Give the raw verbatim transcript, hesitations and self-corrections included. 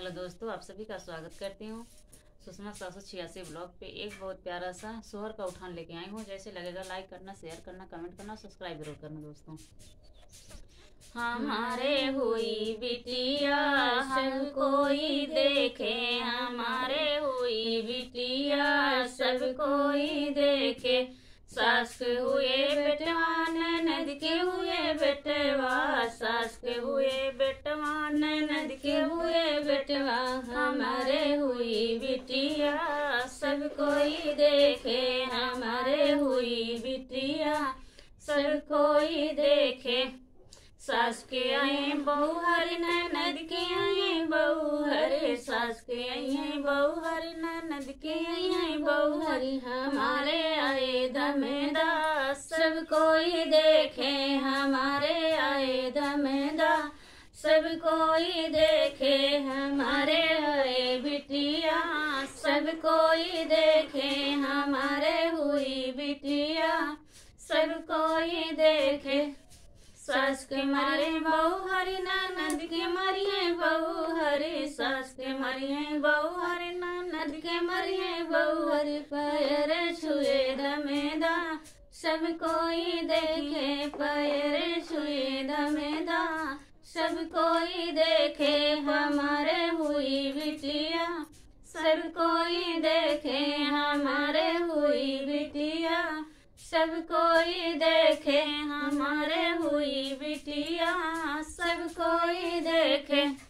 Hello दोस्तों, आप सभी का स्वागत करती हूँ सुषमा सात सौ छियासी ब्लॉग पे। एक बहुत प्यारा सा सोहर का उठान लेके आई हूँ। जैसे लगेगा लाइक करना, शेयर करना, कमेंट करना, सब्सक्राइब जरूर करना दोस्तों। हमारे हुई बिटिया सब कोई देखे, हमारे हुई बिटिया सब कोई देखे। सास के हुए बेटवा, ननद के हुए बेटवा, सास के हुए बेटवा, ननद के हुए बेटवा। हमारे हुई बिटिया सब कोई देखे, हमारे हुई बिटिया सब कोई देखे। सास के आए बहू हरी, ननद के आए बहू हरे, सास के आए बहू हरी, ननद के आए बहू हरी। हमारे आए दमेदा सब कोई देखे, हमारे आए दमेदा सब कोई देखे। हमारे आए बिटिया सब कोई देखे, हमारे हुई बिटिया सब कोई देखे। सास के मारे बहू हरी, ननद के मरिए बहू हरी, सास के मरिए बहू हरी, ननद के मरिए बहू हरी। पैर छुए दमेदा सब कोई देखे, पैर छुए दमेदा सब कोई देखे। हमारे हुई बिटिया सब कोई देखे, हमारे हुई बिटिया सब कोई देखे, हमारे हुई बिटिया सब कोई देखे।